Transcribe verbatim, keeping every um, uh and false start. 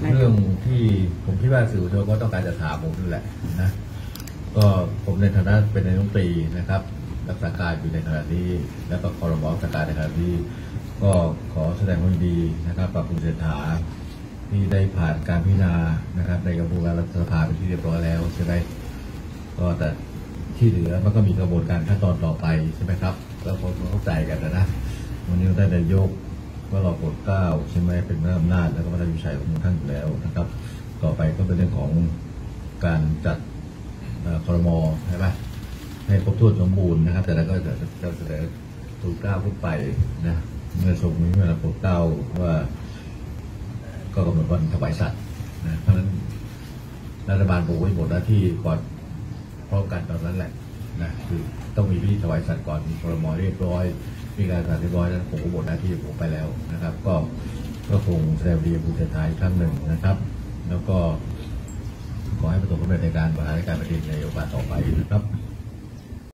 เรื่องที่ผมคิดว่าสื่อมวลชนก็ต้องการจะถามผมนั่นแหละนะก็ผมในฐานะเป็นนายกรัฐมนตรีนะครับรักษาการอยู่ในขณะนี้แล้วก็ครม.รักษาการในขณะนี้ก็ขอแสดงความยินดีนะครับกับคุณเศรษฐาที่ได้ผ่านการพิจารณานะครับในกระบวนการรัฐสภาเป็นที่เรียบร้อยแล้วใช่ไหมก็แต่ที่เหลือมันก็มีกระบวนการขั้นตอนต่อไปใช่ไหมครับแล้วคนเข้าใจกันนะวันนี้ได้นายกก็รอโปรดเกล้าใช่ไหมเป็นอำนาจแล้วก็พระราชวิชัยของท่านอยู่แล้วนะครับต่อไปก็เป็นเรื่องของการจัดครม.ใช่ไหมให้ครบถ้วนสมบูรณ์นะครับแต่แล้วก็จะจะเสนอทูลเกล้าขึ้นไปนะเมื่อทรงมีเวลาโปรดเกล้าว่าก็กำหนดวันถวายสัตย์นะเพราะฉะนั้นรัฐบาลบอกไว้หมดหน้าที่ก่อนพร้อมกันตอนนั้นแหละนะคือต้องมีพิธีถวายสัตย์ก่อนมีครม.เรียบร้อยมีการตัดเรียบร้อยแล้วผมก็หมดหน้าที่ผมไปแล้วนะครับก็ก็คงแสดงดีคุณเศรษฐาอีกครั้งหนึ่งนะครับแล้วก็ขอให้ประสบความสำเร็จในการบริหารการประเทศในโอกาสต่อไปนะครับ